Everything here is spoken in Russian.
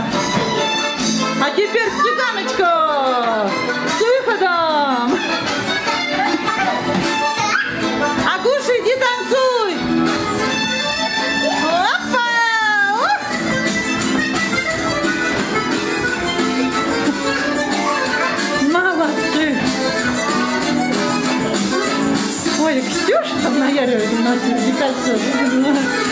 А теперь цыганочка с выходом. Агуша, иди танцуй. Опа! Молодцы. Ой, Ксюша там наяривает у нас кольцо.